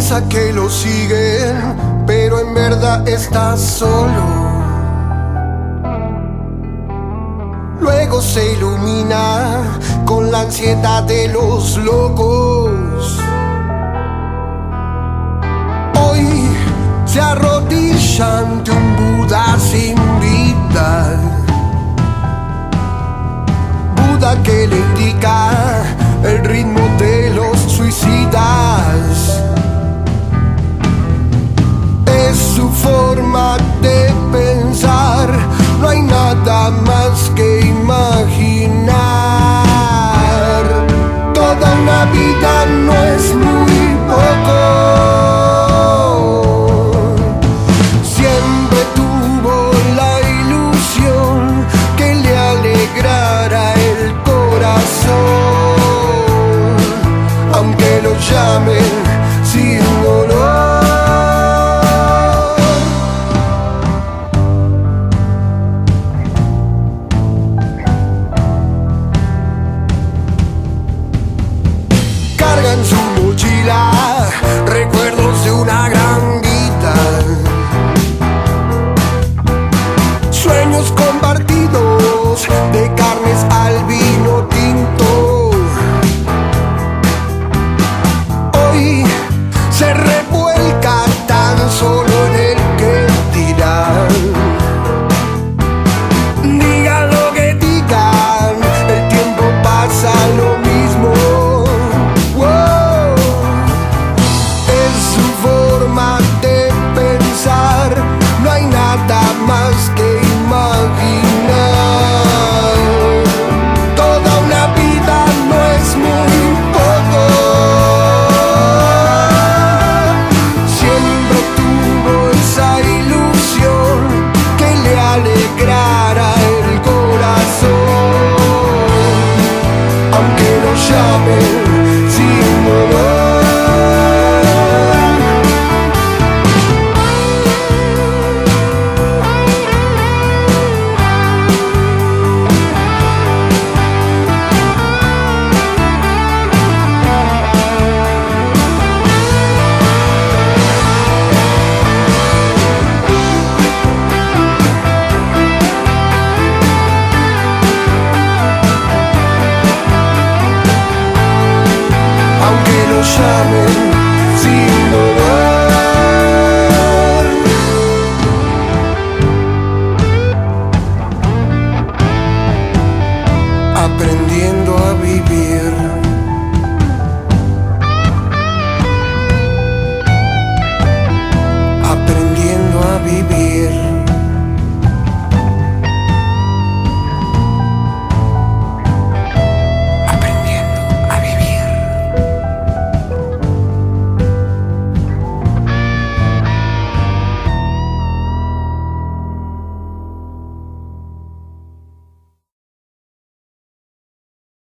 piensa que lo siguen, pero en verdad está solo. Luego se ilumina con la ansiedad de los locos. Hoy se arrodilla ante un Buda sin vida, Buda que le indica el ritmo de los suicidas. Es su forma de pensar, no hay nada más que imaginar. Toda una vida no es muy poco. Siempre tuvo la ilusión que le alegrara el corazón, aunque lo llamen